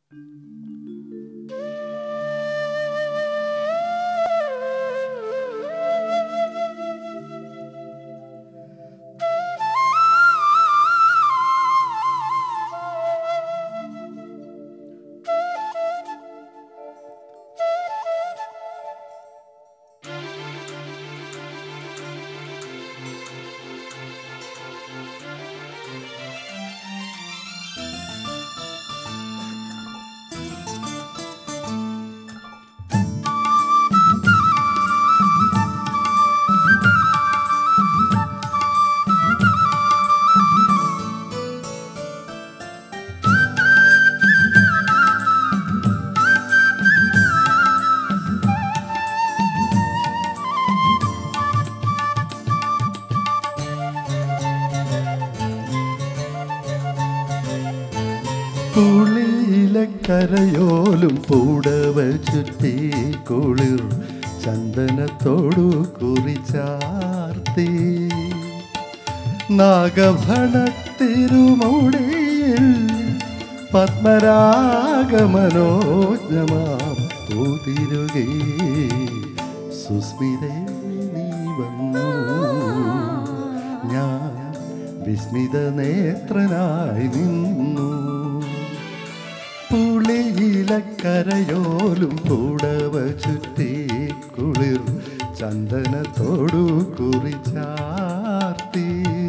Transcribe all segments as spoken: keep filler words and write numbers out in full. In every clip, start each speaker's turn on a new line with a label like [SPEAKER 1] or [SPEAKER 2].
[SPEAKER 1] പുളിയിലക്കരയോലും പൂടവ ചുറ്റി കുളിർ ചന്ദനത്തോടു കുറിച്ചാർത്തി നാഗഭണത്തിരുമുടിയിൽ പത്മരാഗമനോജ്ഞമാം പൂതിരുകേ സുസ്മിതേ നീ വന്നു ഞാൻ വിസ്മിത നേത്രനായി നിന്നു പുളിയിലക്കരയോലും പൂടവ ചുറ്റി കുളിർ ചന്ദനത്തോടു കുറിച്ചാർത്തി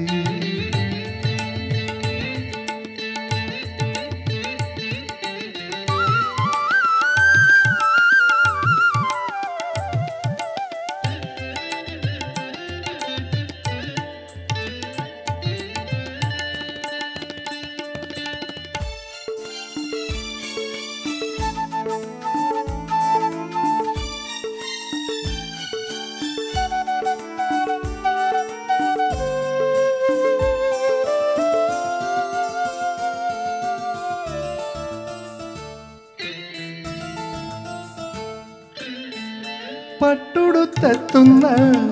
[SPEAKER 1] പട്ടുടുത്തെത്തുന്ന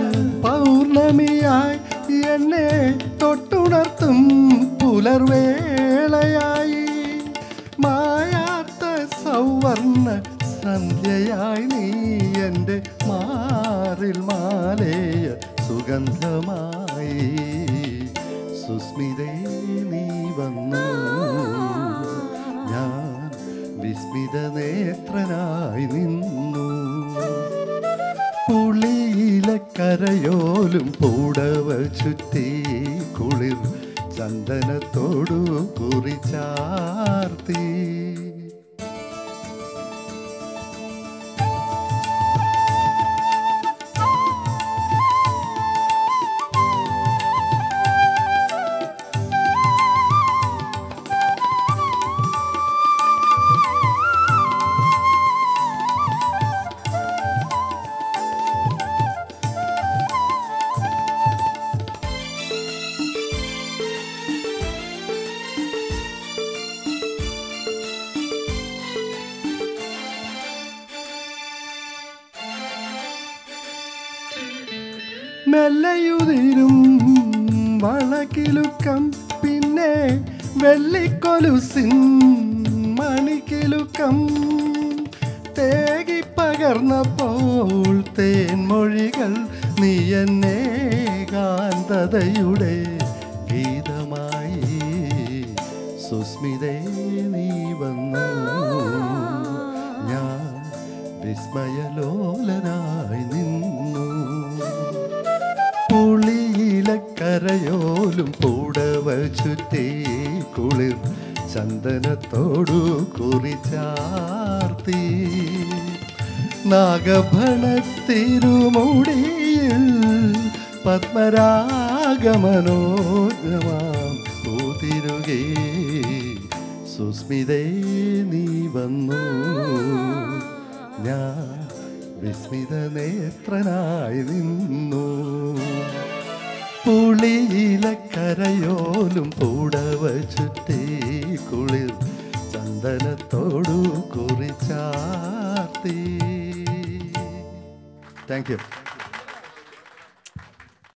[SPEAKER 1] പൗർണമിയായി എന്നെ തൊട്ടുണർത്തും പുലർവേളയായി മായാത്ത സൗവർണ്ണ സന്ധ്യയായി നീ എൻ്റെ മാറിൽ മാലേയ സുഗന്ധമായി സുസ്മിതേ നീ വന്നു ഞാൻ വിസ്മിത നേത്രനായി നിന്നു പുളിയിലക്കരയോലും പൂടവ ചുറ്റി കുളിർ ചന്ദനത്തോടു കുറിച്ചാർത്തി മെല്ലയുതിരും വളക്കിലുക്കം പിന്നെ വെള്ളിക്കൊലുസിൻ മണിക്കിലുക്കം തേകി പകർന്നപ്പോൾ തേൻമൊഴികൾ നീ എന്നെ കാന്തതയുടെ ഗീതമായി സുസ്മിതേ നീ വന്നു ഞാൻ വിസ്മയലോലനായി നിന്നു പുളിയിലക്കരയോലും പൂടവ ചുറ്റി കുളിർ ചന്ദനത്തോടു കുറിച്ചാർത്തി നാഗഭണത്തിരുമുടിയിൽ പത്മരാഗമനോജ്ഞമാം പൂതിരുകേ സുസ്മിതേ നീ വന്നു ഞാൻ വിസ്മിത നേത്രനായി നിന്നു പുളിയിലക്കരയോലും പൂടവ ചുറ്റി കുളിർ ചന്ദനത്തോടു കുറിച്ചാർത്തി. Thank you.